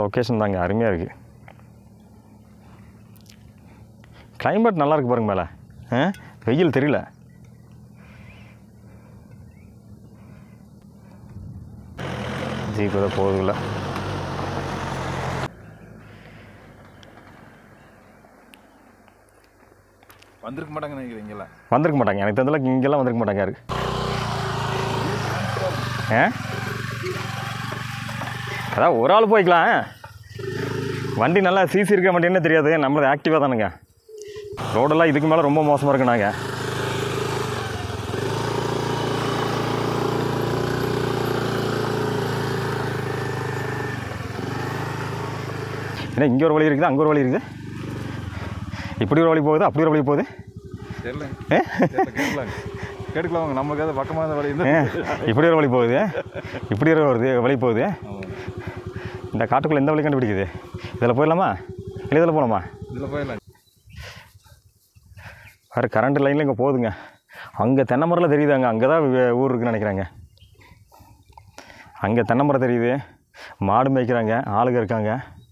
Location தாங்க, அருமையாக இருக்குது. கிளைமேட் நல்லா இருக்குது பாருங்க. மேலே வெயில் தெரியல. ஜீப் ஏதோ போகுதுல்ல. வந்திருக்க மாட்டாங்க நினைக்கிறேன். இங்கெல்லாம் வந்திருக்க மாட்டாங்க, எனக்கு தெரிஞ்சளவுக்கு இங்கெல்லாம் வந்திருக்க மாட்டாங்க யாரு. அதான் ஒரு ஆள் போய்க்கலாம். வண்டி நல்லா சிசி இருக்க மாட்டேன்னு தெரியாது, நம்மளது ஆக்டிவாக தானுங்க. ரோடெல்லாம் இதுக்கு மேலே ரொம்ப மோசமாக இருக்கு. நாங்கள் ஏன்னா இங்கே ஒரு வழி இருக்குது, அங்கே ஒரு வழி இருக்குது, இப்படி ஒரு வழி போகுது, அப்படி ஒரு வழி போகுது. கேட்டுக்கலாம், நமக்கு அது பக்கமாக இருந்த வழி இப்படி ஒரு வழி போகுது, இப்படி ஒரு வழி போகுது. இந்த காட்டுக்குள்ளே எந்த வழி கண்டுபிடிக்குது? இதில் போயிடலாமா இல்லை இதில் போகலாமா? இதில் போயிடலாம். வேறு கரண்ட் லைனில் இங்கே போகுதுங்க. அங்கே தென்னை மரம்லாம் தெரியுதாங்க, அங்கே தான் ஊர் இருக்குன்னு நினைக்கிறாங்க. அங்கே தென்னை மரம் தெரியுது, மாடு மேய்க்கிறாங்க, ஆளுங்க இருக்காங்க.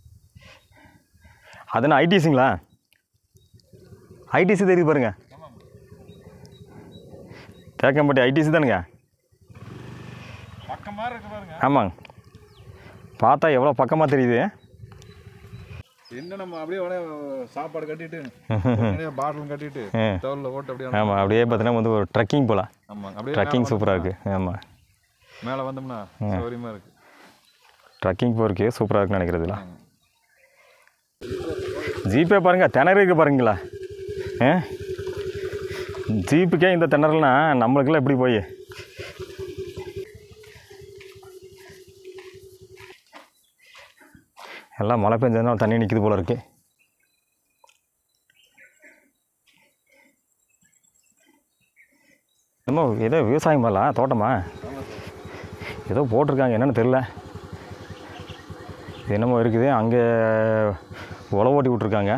அதுனா ஐடிசிங்களா? ஐடிசி தெரியுது பாருங்க, தேக்கம்பட்டி ஐடிசி தானுங்க. பக்கமாக இருக்கு பாருங்க. ஆமாங்க, பார்த்தா எவ்வளோ பக்கமாக தெரியுது. என்ன நம்ம அப்படியே சாப்பாடு கட்டிட்டு பாட்டிலும் கட்டிட்டு தோலில் ஓட்டு அப்படியே. ஆமாம், அப்படியே பார்த்தீங்கன்னா வந்து ஒரு ட்ரெக்கிங் போகலாம். ஆமாம், அப்படியே ட்ரெக்கிங் சூப்பராக இருக்குது. ஆமாம், மேலே வந்தோம்னா சௌகரியமாக இருக்குது. ட்ரெக்கிங் போகிறதுக்கு சூப்பராக இருக்குன்னு நினைக்கிறதுல. ஜீப்பே பாருங்கள், திணறு இருக்குது பாருங்களா. ஜீப்புக்கே இந்த திணறல்னா நம்மளுக்கெல்லாம் எப்படி போய். எல்லாம் மழை பெஞ்சதுனால தண்ணி நிற்கிது போல இருக்குது. என்னமோ ஏதோ விவசாயம் பண்ணலாம், தோட்டமா ஏதோ போட்டிருக்காங்க, என்னென்னு தெரில. என்னமோ இருக்குது, அங்கே உழவு ஓட்டி விட்ருக்காங்க.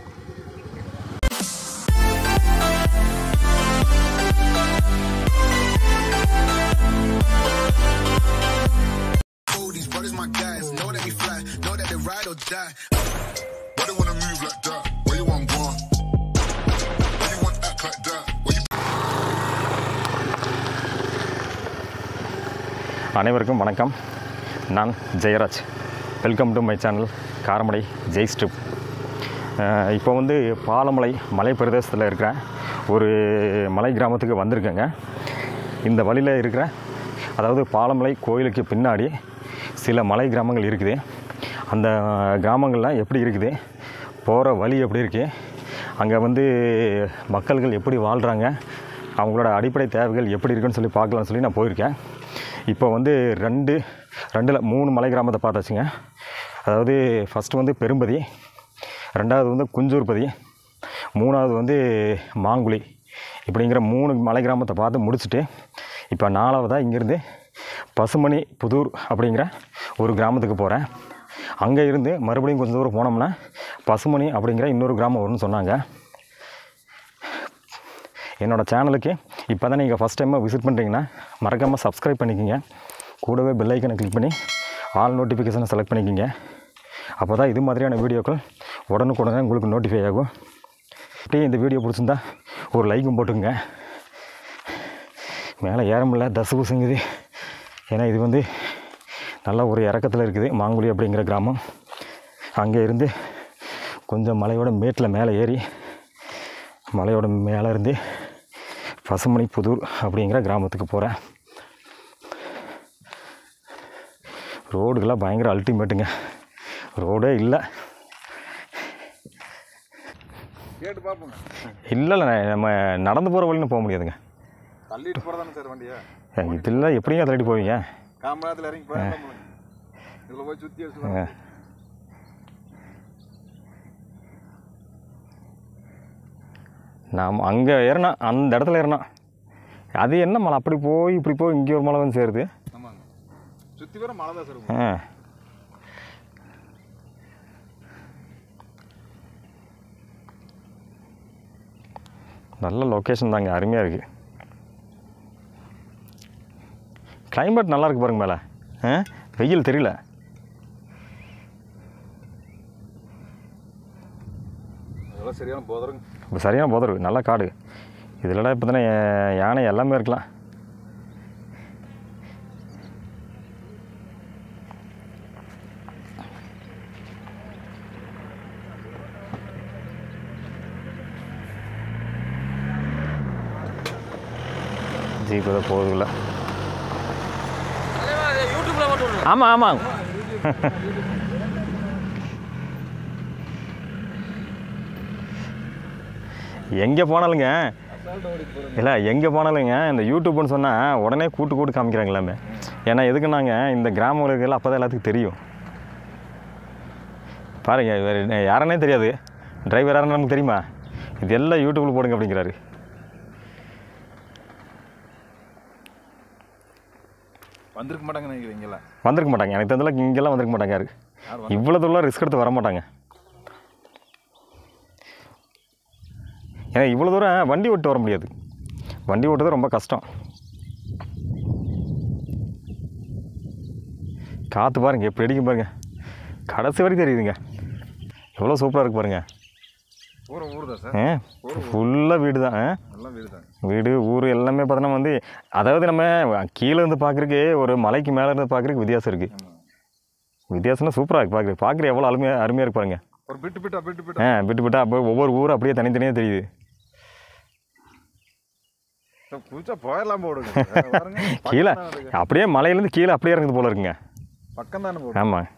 அனைவருக்கும் வணக்கம், நான் Jayaraj. Welcome to my channel Karamadai Jai strip. இப்போ வந்து பாலமலை மலை பிரதேசத்தில் இருக்கிற ஒரு மலை கிராமத்துக்கு வந்திருக்கேங்க. இந்த வழியில் இருக்கிற, அதாவது பாலமலை கோயிலுக்கு பின்னாடி சில மலை கிராமங்கள் இருக்குது. அந்த கிராமங்கள்லாம் எப்படி இருக்குது, போகிற வழி எப்படி இருக்குது, அங்கே வந்து மக்கள்கள் எப்படி வாழ்கிறாங்க, அவங்களோட அடிப்படை தேவைகள் எப்படி இருக்குன்னு சொல்லி பார்க்கலான்னு சொல்லி நான் போயிருக்கேன். இப்போ வந்து ரெண்டில் 3 மலை கிராமத்தை பார்த்தாச்சுங்க. அதாவது ஃபஸ்ட்டு வந்து பெரும்பதி, ரெண்டாவது வந்து குஞ்சூர்பதி, மூணாவது வந்து மாங்குழி, இப்படிங்கிற 3 மலை கிராமத்தை பார்த்து முடிச்சுட்டு இப்போ 4வதாக இங்கேருந்து பசுமணி புதூர் அப்படிங்கிற ஒரு கிராமத்துக்கு போகிறேன். அங்கே இருந்து மறுபடியும் கொஞ்சம் தூரம் போனோம்னா பசுமணி அப்படிங்கிற இன்னொரு கிராமம் வரும்னு சொன்னாங்க. என்னோடய சேனலுக்கு இப்போ தான் நீங்கள் ஃபஸ்ட் டைமாக விசிட் பண்ணுறீங்கன்னா மறக்காமல் சப்ஸ்கிரைப் பண்ணிக்கோங்க. கூடவே பெல் ஐக்கனை கிளிக் பண்ணி ஆல் நோட்டிஃபிகேஷனை செலக்ட் பண்ணிக்கோங்க. அப்போ தான் இது மாதிரியான வீடியோக்கள் உடனுக்குடனே உங்களுக்கு நோட்டிஃபை ஆகும். அப்படியே இந்த வீடியோ பிடிச்சிருந்தா ஒரு லைக்கும் போட்டுங்க. மேலே ஏற முடியல, தசு புசுங்குது. ஏன்னா இது வந்து நல்லா ஒரு இறக்கத்தில் இருக்குது, மாங்குழி அப்படிங்கிற கிராமம். அங்கே இருந்து கொஞ்சம் மலையோட மேட்டில் மேலே ஏறி மலையோட மேலே இருந்து பசுமணி புதூர் அப்படிங்கிற கிராமத்துக்கு போகிறேன். ரோடுக்கெல்லாம் பயங்கர அல்டிமேட்டுங்க, ரோடே இல்லை. கேட்டு பார்ப்போங்க. இல்லை நம்ம நடந்து போகிற வழின்னு போக முடியாதுங்க. தள்ளிட்டு போகிறதானே சார் வண்டியை? இதில் எப்படிங்க தள்ளிட்டு போவீங்க? காமராஜத்தில் இறங்கி போய் இதில் போய் சுற்றி வச்சுருவாங்க. நாம் அங்கே ஏறினா, அந்த இடத்துல ஏறினா அது என்ன மலை, அப்படி போய் இப்படி போய் இங்கே ஒரு மலை வந்து சேருது. ஆமாங்க, சுற்றி வர மலை தான் சார். நல்ல லொக்கேஷன் தாங்க, அருமையாக இருக்குது. கிளைமேட் நல்லா இருக்குது பாருங்க. மேலே வெயில் தெரியல. சரியான போதருங்க. இப்போ சரியான போதரு, நல்லா காடு. இதிலலாம் இப்போ தானே யானை எல்லாமே இருக்கலாம். ஜீப் தான் போகுதுல்ல. ஆமாம் ஆமாம். எங்கே போனாலுங்க இல்லை, எங்கே போனாலுங்க இந்த யூடியூப்னு சொன்னால் உடனே கூட்டு காமிக்கிறாங்க எல்லாமே. ஏன்னா எதுக்குன்னாங்க இந்த கிராமங்களுக்கு அப்போ தான் எல்லாத்துக்கும் தெரியும். பாருங்கள், வேறு யாருன்னே தெரியாது, டிரைவர் யாருன்னு நமக்கு தெரியுமா, இது எல்லாம் யூடியூப்பில் போடுங்க அப்படிங்கிறாரு. வந்திருக்க மாட்டாங்க நினைக்கிறீங்களா? வந்திருக்க மாட்டாங்க, எனக்கு தெரிஞ்சளவுக்கு இங்கெல்லாம் வந்திருக்க மாட்டாங்க. யாரு இவ்வளோ தூரம் ரிஸ்க் எடுத்து வர மாட்டாங்க. ஏன்னா இவ்வளோ தூரம் வண்டி ஓட்டு வர முடியாது, வண்டி ஓட்டுறது ரொம்ப கஷ்டம். காற்று பாருங்கள் எப்படி அடிக்கும் பாருங்கள், கடைசி வரைக்கும் தெரியுதுங்க. எவ்வளோ சூப்பராக இருக்குது பாருங்கள். ஊர் தான் சார், ஃபுல்லாக வீடு தான். வீடு ஊர் எல்லாமே பார்த்தோன்னா வந்து, அதாவது நம்ம கீழே இருந்து பார்க்குறதுக்கு ஒரு மலைக்கு மேலே இருந்து பார்க்குறதுக்கு வித்தியாசம் இருக்குது. வித்தியாசம்னா சூப்பராக இருக்குது பார்க்குறது எவ்வளோ அருமையாக இருக்கு பாருங்க. ஒரு பிட்டு பிட்டா அப்போ ஒவ்வொரு ஊரும் அப்படியே தனித்தனியாக தெரியுது. போயிடலாம் போடுங்க. கீழே அப்படியே மலையிலேருந்து கீழே அப்படியே இறங்குது போல இருக்குங்க. பக்கம் தானே. ஆமாம்.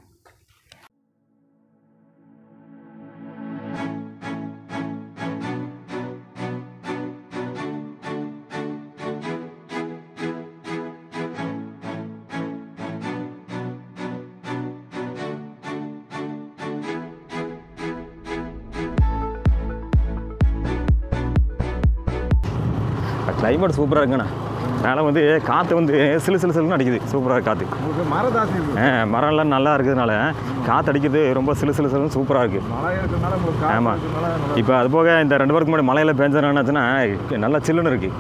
கிளைமேட் சூப்பராக இருக்குண்ணா. மேலே வந்து காற்று வந்து சிலுன்னு அடிக்குது, சூப்பராக காற்று. மரம்லாம் நல்லா இருக்கிறதுனால காற்று அடிக்கிறது ரொம்ப சிலுன்னு சூப்பராக இருக்குது. ஆமாம். இப்போ அது போக இந்த 2 வாரத்துக்கு முன்னாடி மழையில் பெஞ்சதுனாச்சுன்னா நல்லா சில்லுன்னு இருக்குது.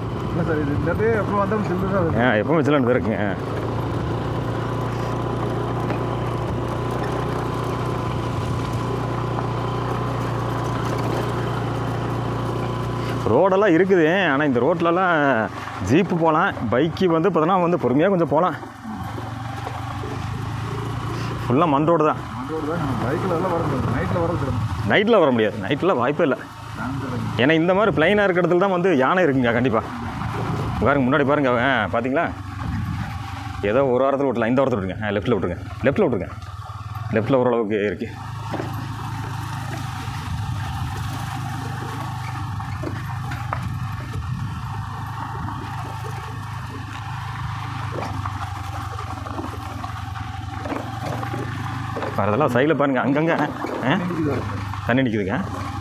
எப்பவுமே சில்லுன்னு தான் இருக்குங்க. ரோடெல்லாம் இருக்குது, ஆனால் இந்த ரோட்லலாம் ஜீப்பு போகலாம், பைக்கு வந்து பார்த்தோன்னா வந்து பொறுமையாக கொஞ்சம் போகலாம். ஃபுல்லாக மண் ரோடு தான். நைட்டில் வர முடியாது, நைட்டில் வாய்ப்பே இல்லை. ஏன்னா இந்த மாதிரி பிளைனாக இருக்கிற இடத்துல தான் வந்து யானை இருக்குங்க கண்டிப்பாக. பாருங்க முன்னாடி பாருங்க, பார்த்தீங்களா, ஏதோ ஒரு வாரத்தில் விட்டலாம். இந்த வாரத்தில் விட்டுருங்க, லெஃப்ட்டில் விட்டுருங்க. லெஃப்ட்டில் ஓரளவுக்கு இருக்குது. அதெல்லாம் சைடில் பாருங்கள், அங்கங்கே தண்ணி நிற்குதுங்க.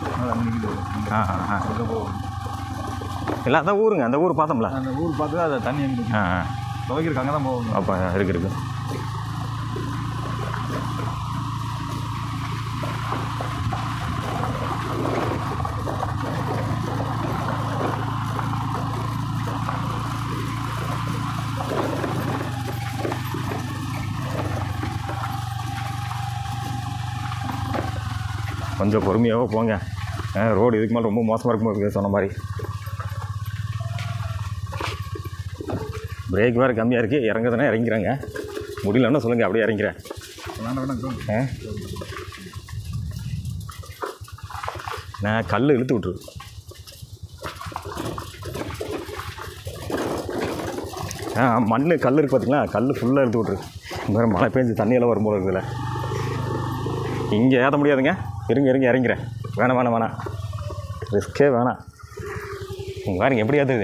இல்லை அதான் ஊருங்க, அந்த ஊர் பார்த்தோம்ல, அந்த ஊர் பார்த்து அதை தண்ணி துவைக்கிறதுக்கு அங்கே தான் போகணும். அப்போ இருக்கு. கொஞ்சம் பொறுமையாக போங்க, ரோடு இதுக்கு மேலே ரொம்ப மோசமாக இருக்கும்போது சொன்ன மாதிரி. பிரேக் வேறு கம்மியாக இருக்குது, இறங்குதுன்னா இறங்கிறாங்க, முடியலன்னா சொல்லுங்கள் அப்படியே இறங்கிறேன். நான் கல் இழுத்து விட்டுரு. மண் கல் இருக்குது பார்த்தீங்களா, கல் ஃபுல்லாக இழுத்து விட்ரு. வேறு மழை பெஞ்சு தண்ணியெல்லாம் வரும்போது இருக்குதுல்ல, இங்கே ஏற்ற முடியாதுங்க. இருங்க இறங்கிறேன். வேணாம் ரிஸ்க்கே வேணாம். இங்கே பாருங்க எப்படி ஏற்றுது.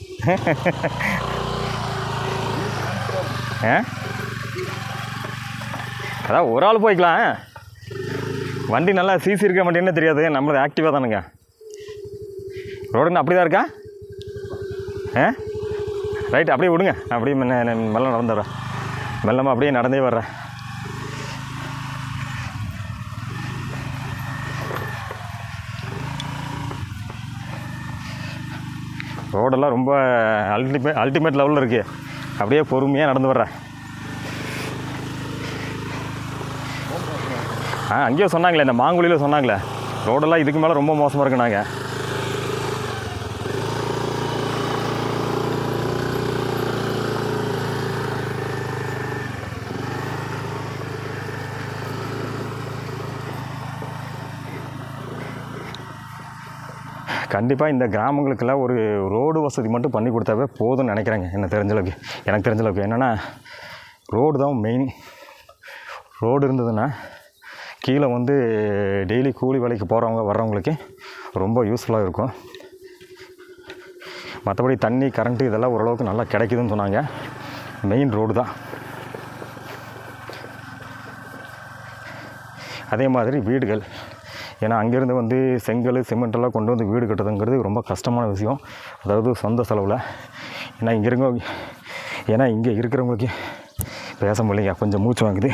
அதான் ஒரு ஆள் போய்க்கலாம், வண்டி நல்லா சிசி இருக்க மாட்டேன்னு தெரியாது, நம்மளது ஆக்டிவாக தானுங்க. ரோடுன்னு அப்படி தான் இருக்கா? ரைட்டு, அப்படியே விடுங்க, அப்படியே மெல்லம் நடந்து வரேன், மெல்லமாக அப்படியே நடந்தே வர்றேன். ரோடெல்லாம் ரொம்ப அல்டிமேட் லெவலில் இருக்குது, அப்படியே பொறுமையாக நடந்து வர்றேன். அங்கேயும் சொன்னாங்களே, இந்த மாங்குழியில் சொன்னாங்களே, ரோடெல்லாம் இதுக்கு மேலே ரொம்ப மோசமாக இருக்கு. நாங்கள் கண்டிப்பாக இந்த கிராமங்களுக்கெல்லாம் ஒரு ரோடு வசதி மட்டும் பண்ணி கொடுத்தாவே போதும்னு நினைக்கிறேங்க. எனக்கு தெரிஞ்ச அளவுக்கு என்னென்னா ரோடு தான் மெயின். ரோடு இருந்ததுன்னா கீழே வந்து டெய்லி கூலி வேலைக்கு போகிறவங்க வர்றவங்களுக்கு ரொம்ப யூஸ்ஃபுல்லாக இருக்கும். மற்றபடி தண்ணி கரண்ட்டு இதெல்லாம் ஓரளவுக்கு நல்லா கிடைக்குதுன்னு சொன்னாங்க. மெயின் ரோடு தான். அதே மாதிரி வீடுகள், ஏன்னா அங்கேருந்து வந்து செங்கல் சிமெண்ட்டெல்லாம் கொண்டு வந்து வீடு கட்டுறதுங்கிறது ரொம்ப கஷ்டமான விஷயம். அதாவது சொந்த செலவில். ஏன்னா இங்கே இருக்கிறவங்களுக்கு பேச முடியலைங்க, கொஞ்சம் மூச்சு வாங்குது.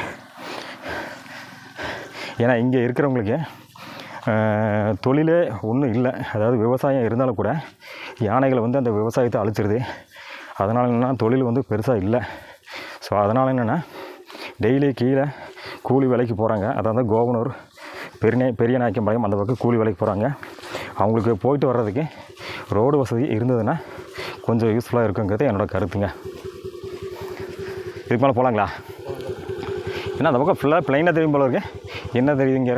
ஏன்னா இங்கே இருக்கிறவங்களுக்கு தொழிலே ஒன்றும் இல்லை. அதாவது விவசாயம் இருந்தாலும் கூட யானைகளை வந்து அந்த விவசாயத்தை அழிச்சிடுது. அதனால் என்னென்னா தொழில் வந்து பெருசாக இல்லை. ஸோ அதனால் என்னென்னா டெய்லி கீழே கூலி வேலைக்கு போகிறாங்க. அதாவது கோவனூர் பெரிய நாயக்கம்பாளையம் அந்த பக்கம் கூலி வேலைக்கு போகிறாங்க. அவங்களுக்கு போயிட்டு வர்றதுக்கு ரோடு வசதி இருந்ததுன்னா கொஞ்சம் யூஸ்ஃபுல்லாக இருக்குங்கிறது என்னோடய கருத்துங்க. இதுக்கு மேலே போகலாங்களா? ஏன்னா அந்த பக்கம் ஃபுல்லாக ப்ளைனாக தெரியும் போல இருக்கு. என்ன தெரியுதுங்கிற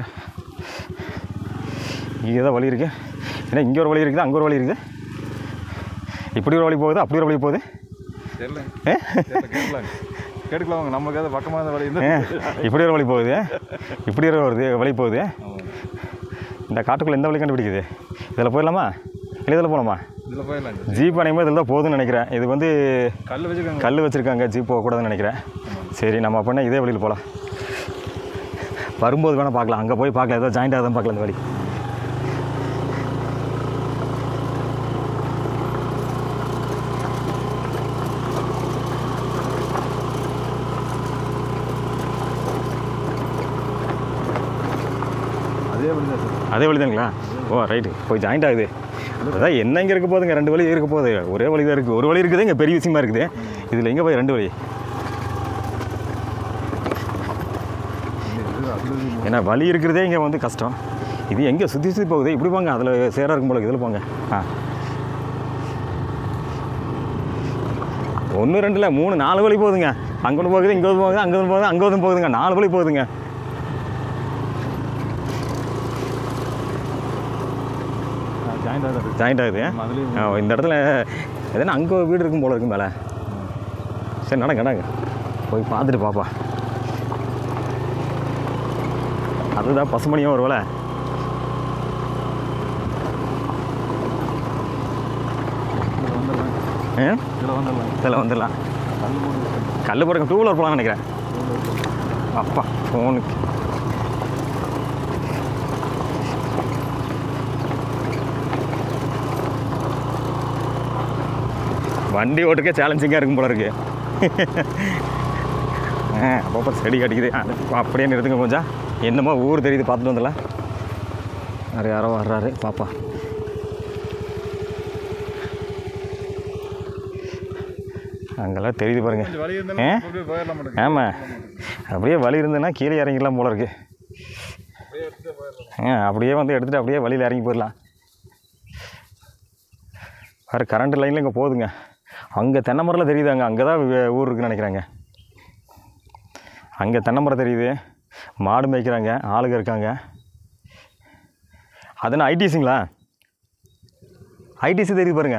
இங்கே தான் வழி இருக்குது. ஏன்னா இங்கே ஒரு வழி இருக்குது, அங்கே ஒரு வழி இருக்குது. இப்படி ஒரு வழி போகுது, அப்படி ஒரு வழி போகுது. கேட்டுக்கலாங்க. நமக்கு அது பக்கமாக வழி இப்படி ஒரு வழி போகுது, இப்படி ஒரு வழி போகுது. இந்த காட்டுக்குள்ளே எந்த வழி கண்டுபிடிக்குது? இதில் போயிடலாமா இல்லை இதில் போகலாமா? இதில் போயிடலாம். ஜீப் அனைமே இதில் தான் போகுதுன்னு நினைக்கிறேன். இது வந்து கல் வச்சுருக்காங்க, ஜீப் போகக்கூடாதுன்னு நினைக்கிறேன். சரி, நம்ம அப்படின்னா இதே வழியில் போகலாம். வரும்போது வேணால் பார்க்கலாம். அங்கே போய் பார்க்கலாம், ஏதோ ஜாயிண்ட் ஆகுதான் பார்க்கலாம் இந்த வழி. அதே வழி தானுங்களா? ஓ ரைட்டு, போய் ஜாயிண்ட் ஆகுது. அதான் என்ன இங்கே இருக்க போதுங்க, 2 வழி இருக்க போகுது. ஒரே வழி தான் இருக்குது. ஒரு வழி இருக்குது, இங்கே பெரிய விஷயமா இருக்குது. இதில் எங்கே போய் 2 வழி? ஏன்னா வழி இருக்கிறதே இங்கே வந்து கஷ்டம். இது எங்கே சுற்றி போகுது? இப்படி போங்க, அதில் சேராக இருக்கும் போல. இதில் போங்க. 1 2 இல்லை 3 4 வழி போகுதுங்க. அங்கே ஒன்று போகுது, இங்கே ஒன்று போகுது, அங்கே ஒன்று போகுது, அங்கே ஒன்று போகுதுங்க. 4 வழி போகுதுங்க. ஜாயிண்ட் ஆகுது. இந்த இடத்துல எதுனா அங்கே வீடு இருக்கும் போல இருக்கும் மேலே. சரி நடங்க போய் பார்த்துட்டு பாப்பா. அதுதான் பசுமணியும் ஒரு வேலை. இதில் வந்துடலாம். கல் போடுங்க. 2 வீலர் போகலான்னு நினைக்கிறேன். அப்பா ஃபோனுக்கு வண்டி ஓட்டுக்கே சேலஞ்சிங்காக இருக்கும் போல இருக்கு. அப்பப்போ செடி கட்டிக்குது. அப்படியே நிறுத்துங்க கொஞ்சம். என்னமோ ஊர் தெரியுது, பார்த்துட்டு வந்துடலாம். வேறு யாரோ வர்றாரு பாப்பா. அங்கெல்லாம் தெரியுது பாருங்க. ஆமாம், அப்படியே வழி இருந்ததுன்னா கீழே இறங்கிடலாம் போல இருக்கு. அப்படியே வந்து எடுத்துகிட்டு அப்படியே வழியில் இறங்கி போயிடலாம். வேறு கரண்ட் லைனில் இங்கே போகுதுங்க. அங்கே தென்னை மரம்லாம் தெரியுது. அங்கே தான் ஊர் இருக்குன்னு நினைக்கிறாங்க. அங்கே தென்னை மரம் தெரியுது, மாடு மேய்க்கிறாங்க, ஆளுங்க இருக்காங்க. அதுனா ஐடிசிங்களா? ஐடிசி தெரியுது பாருங்க.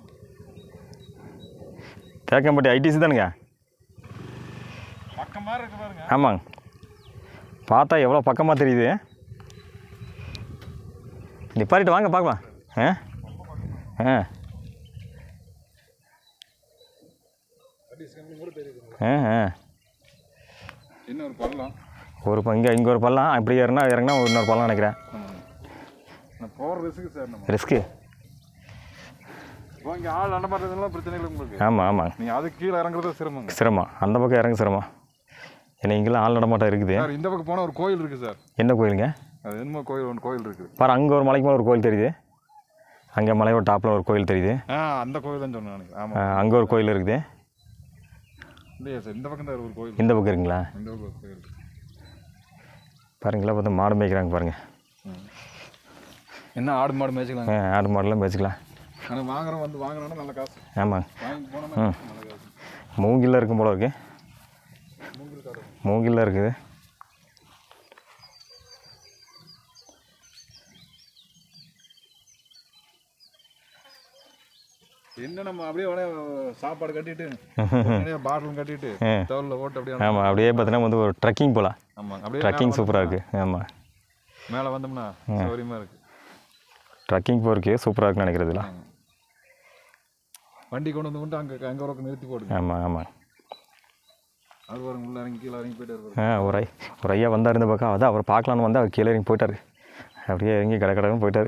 தேக்கம்பட்டி ஐடிசி தானுங்க. ஆமாங்க, பார்த்தா எவ்வளோ பக்கமாக தெரியுது. நிப்பாரிட்டு வாங்க பார்க்கலாம். இங்கே ஒரு பள்ளம். இப்படி இறங்கினா இன்னொரு பள்ளம் நினைக்கிறேன். ரிஸ்க்கு. ஆமாம் ஆமாங்க. அதுக்கு கீழே இறங்குறது சிரமம். அந்த பக்கம் இறங்க சிரமம். ஏன்னா இங்கெல்லாம் ஆள் நடமாட்டம் இருக்குது. இந்த பக்கம் போனால் ஒரு கோயில் இருக்குது சார். என்ன கோயிலுங்க? அது என்னமோ கோயில் இருக்குது பாரு. அங்கே ஒரு மலைக்கு மேலே ஒரு கோயில் தெரியுது. அங்கே மலையோட டாப்பில் ஒரு கோயில் தெரியுது. அந்த கோயில் தான் சொன்னேன். ஆமாம், அங்கே ஒரு கோயில் இருக்குது. இல்லையா சார், இந்த பக்கம் தான் ஒரு கோயில். இந்த பக்கம் இருக்குங்களா? இந்த பக்கம் கோயில் பாருங்களா, பார்த்து மாடு மேய்க்கிறாங்க பாருங்கள். என்ன ஆடு மாடு மேய்ச்சிக்கலாம். ஆடு மாடுலாம் மேய்ச்சிக்கலாம். ஆனால் வாங்குறோன்னா நல்ல காசு. ஆமாங்க. வாங்கி போனோம்னா நல்ல காசு. மூங்கில் இருக்கும் போல இருக்கு. மூங்கில் இருக்குது. என்ன நம்ம அப்படியே சாப்பாடு கட்டிட்டு பாட்டிலும் கட்டிட்டு தவறில் ஓட்டு அப்படியே. ஆமாம், அப்படியே பார்த்தீங்கன்னா வந்து ஒரு ட்ரெக்கிங் போகலாம். ஆமாம், அப்படியே ட்ரெக்கிங் சூப்பராக இருக்குது. ஆமாம், மேலே வந்தோம்னா சௌகரியமாக இருக்குது. ட்ரெக்கிங் போகிறதுக்கு சூப்பராக இருக்குன்னு நினைக்கிறதுல. வண்டி கொண்டு வந்து அங்கே ஒரு நிறுத்தி போடுங்க. ஆமாம் ஆமாம். அது பாருங்க, உள்ள இறங்கி கீழே இறங்கி போயிட்டார். ஒரு ஐயா வந்தார் இந்த பக்கம். அதான் அவர் பார்க்கலான்னு வந்து அவர் கீழே இறங்கி போயிட்டார். அப்படியே இறங்கி கடை போயிட்டார்.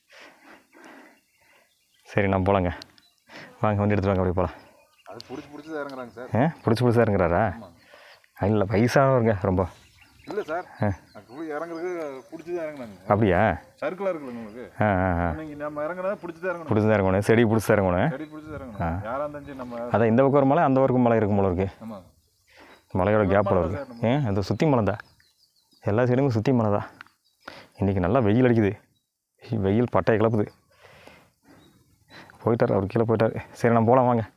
சரி, நம்ம போகலாங்க. வாங்க, வண்டி எடுத்துட்டு வாங்க, அப்படியே போகலாம். அது பிடிச்சி தான் இறங்குறாங்க சார். பிடிச்சி இறங்குறாரா? இல்லை, வயசானவருங்க ரொம்ப. இல்லை சார், இறங்குறது பிடிச்சி தான் இறங்குறாங்க. அப்படியா? சர்க்கிளாக இருக்குல்ல உங்களுக்கு. நீங்கள் நம்ம இறங்குறதா பிடிச்சி தான் இறங்கணும். செடி பிடிச்சி இறங்கணும். யாராக இருந்தாலும் நம்ம அதான் இந்த பக்கம் ஒரு மலை, அந்த பக்கம் மலை இருக்கும் போல இருக்கு. ஆமாம், மலையோட கேப் போல இருக்கு. அது சுற்றி மலை தான். எல்லா சைடுமே சுற்றி மலை தான். இன்றைக்கி நல்லா வெயில் அடிக்குது. வெயில் பட்டையை கிளப்புது. போயிட்டார், அவர் கீழே போயிட்டார். சரி, நம்ம போகலாம் வாங்க.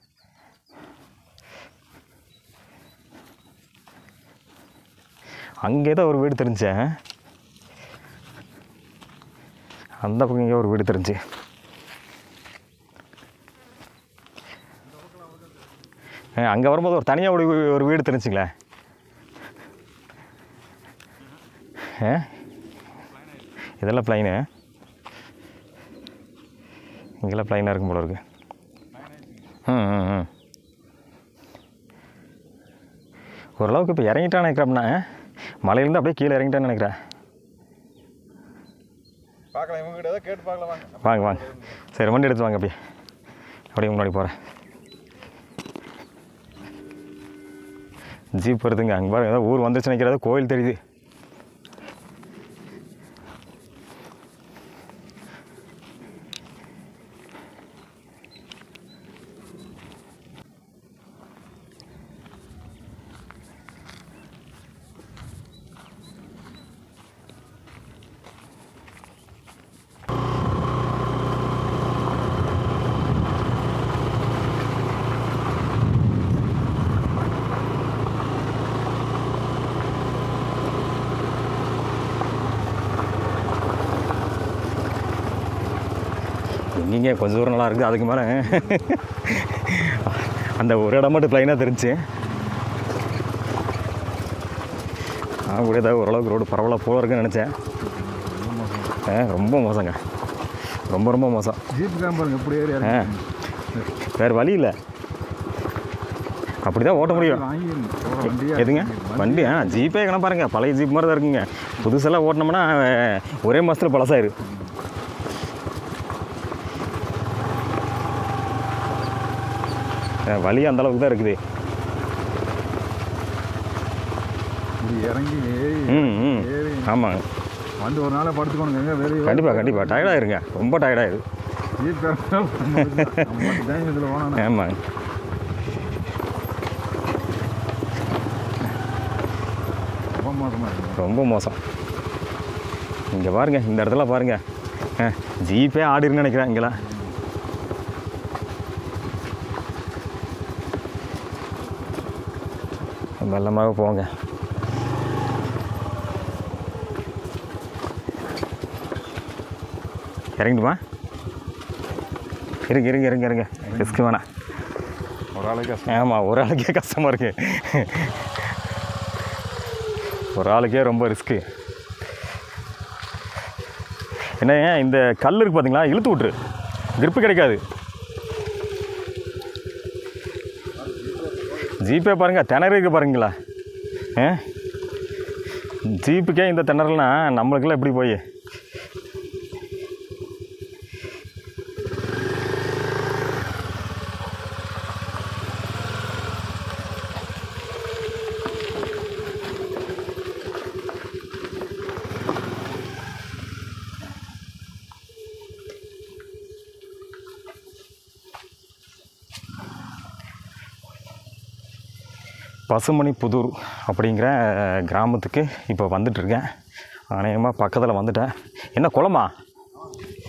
அங்கே தான் ஒரு வீடு தெரிஞ்சேன். அந்த பக்கம் இங்கே ஒரு வீடு தெரிஞ்சு. அங்கே வரும்போது ஒரு தனியாக ஒரு வீடு தெரிஞ்சுங்களே. இதெல்லாம் பிளைனு. இங்கெல்லாம் பிளைனாக இருக்கும் போல இருக்கு. ஓரளவுக்கு இப்போ இறங்கிட்டான்னு நினைக்கிறேன்னா, மலையிலேருந்து அப்படியே கீழே இறங்கிட்டான்னு நினைக்கிறேன். பார்க்கலாம், இவங்ககிட்ட ஏதாவது கேட்டு பார்க்கலாம். வாங்க. சரி, வண்டி எடுத்து வாங்க. அப்படியே முன்னாடி போகிறேன். ஜீப் வருதுங்க. அங்கே பாருங்க, ஏதாவது ஊர் வந்துருச்சு நினைக்கிறதா, கோயில் தெரியுது. எங்கேங்க கொஞ்சம் தூரம் நல்லா இருக்குது. அதுக்கு மேலே அந்த ஒரு இடம் மட்டும் ப்ளைனாக தெரிஞ்சு. நான் கூட ஏதாவது ஓரளவுக்கு ரோடு பரவாயில்ல போல இருக்குன்னு நினச்சேன். ரொம்ப மோசங்க, ரொம்ப மோசம். ஜீப் பாருங்க எப்படி ஏறி. வேறு வழி இல்லை, அப்படி தான் ஓட்ட முடியும். எதுங்க வண்டி? ஜீப்பே கணக்கு பாருங்கள், பழைய ஜீப் மாதிரி தான் இருக்குங்க. புதுசெல்லாம் ஓட்டினோம்னா ஒரே மாதத்தில் பழசாயிரு. வழி அந்தளவுக்கு தான் இருக்குது. இறங்கி ஆமாங்க, வந்து ஒரு நாளை படுத்துக்கணுங்க. கண்டிப்பாக டயர்டாயிருங்க, ரொம்ப டயர்டாயிரு. ஆமாங்க, ரொம்ப மோசம். இங்கே பாருங்க, இந்த இடத்துல பாருங்க, ஜீப்பே ஆடிருன்னு நினைக்கிறேன். இங்கெல்லாம் மெல்லமாக போங்க. இறங்கிடுமா? இருங்க. ரிஸ்க்கு வேணாம். ஒரு ஆளுக்கு. ஆமாம், ஒரு ஆளுக்கே கஷ்டமாக இருக்குது. ஒரு ஆளுக்கே ரொம்ப ரிஸ்க்கு. என்ன, இந்த கல் இருக்குது பார்த்தீங்களா, இழுத்து விட்ரு, கிரிப்பு கிடைக்காது. ஜீப்பே பாருங்கள், திணறு இருக்குது பாருங்களா. ஜீப்புக்கே இந்த திணறல்னா நம்மளுக்கெல்லாம் எப்படி போய். பசுமணிப்புதூர் அப்படிங்கிற கிராமத்துக்கு இப்போ வந்துட்டுருக்கேன். அநேகமாக பக்கத்தில் வந்துட்டேன். என்ன குளமா?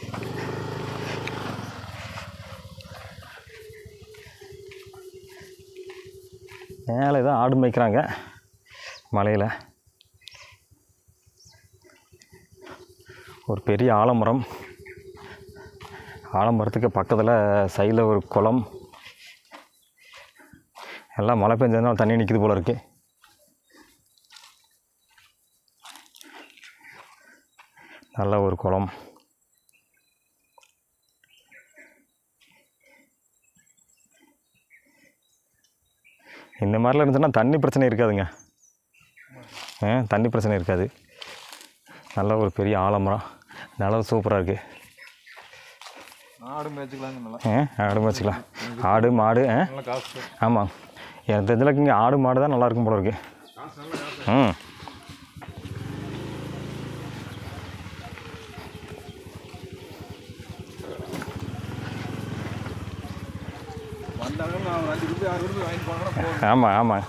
மேலே தான் ஆடு மேய்க்கிறாங்க மலையில். ஒரு பெரிய ஆலமரம், ஆலமரத்துக்கு பக்கத்தில் சைடில் ஒரு குளம். எல்லாம் மழை பெஞ்சதுனால தண்ணி நிற்கிது போல் இருக்குது. நல்ல ஒரு குளம். இந்த மாதிரிலாம் இருந்துச்சுன்னா தண்ணி பிரச்சனை இருக்காதுங்க. தண்ணி பிரச்சனை இருக்காது. நல்ல ஒரு பெரிய ஆலமரம், நல்லா சூப்பராக இருக்குது. ஆடு மேய்ச்சிக்கலாங்க. ஆடு மேய்ச்சிக்கலாம். ஆடு மாடு. ஆமாம், எனக்கு தெரிஞ்சளவுக்கு இங்கே ஆடு மாடு தான் நல்லாயிருக்கும் போல இருக்குது. ஆமாம் ஆமாம்,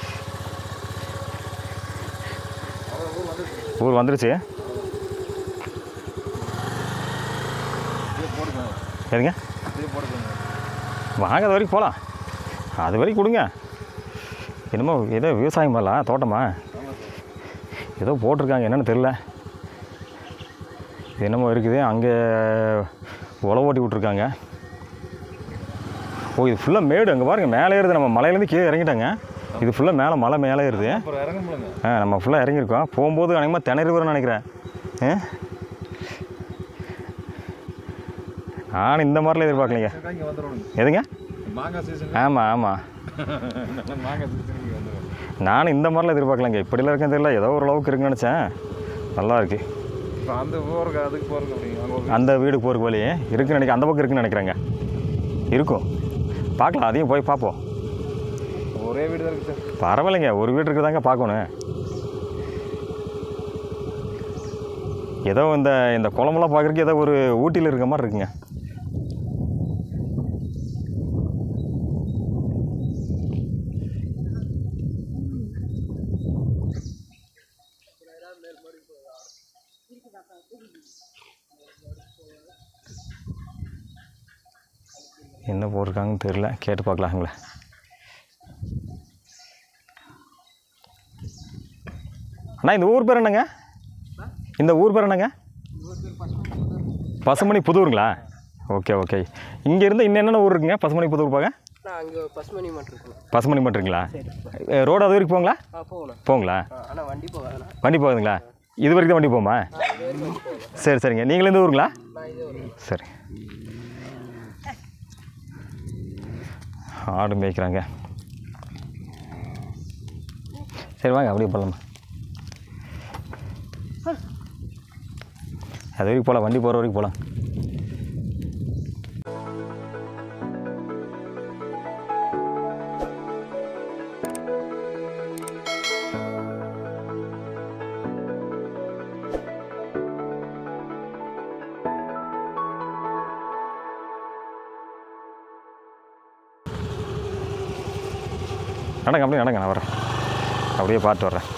ஊர் வந்துருச்சு. எதுங்க வாங்க, அது வரைக்கும் போகலாம். அது வரைக்கும் கொடுங்க. என்னமோ ஏதோ விவசாயம் பண்ணலாம், தோட்டமா ஏதோ போட்டிருக்காங்க, என்னென்னு தெரில. என்னமோ இருக்குது அங்கே, உழவு ஓட்டி விட்ருக்காங்க. ஓ, இது ஃபுல்லாக மேடு. அங்கே பாருங்கள், மேலே ஏறுது. நம்ம மலையிலேருந்து கீழே இறங்கிட்டாங்க. இது ஃபுல்லாக மேலே மலை மேலே ஏறுது. நம்ம ஃபுல்லாக இறங்கியிருக்கோம். போகும்போது அநேகமாக திணறி வரும்னு நினைக்கிறேன். நான் இந்த மாதிரிலாம் எதிர்பார்க்கலைங்க. எதுங்க? ஆமாம் ஆமாம், நானும் இந்த மாதிரிலாம் எதிர்பார்க்கலைங்க. இப்படிலாம் இருக்குன்னு தெரியல, ஏதோ ஓரளவுக்கு இருக்குன்னு நினச்சேன். நல்லா இருக்குது. அந்த வீடு போகிறக்கு வழி இருக்குன்னு நினைக்கிறேன். அந்த பக்கம் இருக்குன்னு நினைக்கிறேங்க. இருக்கும், பார்க்கலாம். அதையும் போய் பார்ப்போம். ஒரே வீடு தான் இருக்குது சார். பரவாயில்லைங்க, ஒரு வீடு இருக்குதாங்க பார்க்கணும். ஏதோ இந்த குளமெல்லாம் பார்க்குறதுக்கு ஏதோ ஒரு ஊட்டியில் இருக்க மாதிரி இருக்குங்க. என்ன போட்டிருக்காங்கன்னு தெரில, கேட்டு பார்க்கலாங்களே. அண்ணா, இந்த ஊர் பேர் என்னங்க? இந்த ஊர் பேர் என்னங்க? பசுமணி புதூருங்களா? Okay okay. இங்கேருந்து இன்னும் என்னென்ன ஊர் இருக்குங்க பசுமணி புதூர் பார்க்க? பசுமணி மட்டும் இருக்குங்களா? ரோடு அது வரைக்கும் போங்களா? போங்களா? வண்டி போகுதுங்களா? இது வரைக்கும் தான் வண்டி போகுமா? சரி சரிங்க. நீங்களும் இந்த ஊருங்களா? சரி. ஆடு மேய்க்கிறாங்க. சரி வாங்க, அப்படியே போகலாமா? அது வரைக்கும் போகலாம், வண்டி போகிற வரைக்கும் போகலாம். நடங்க, அப்படியே நடங்க, நான் வரேன். அப்படியே பார்த்து வர்றேன்.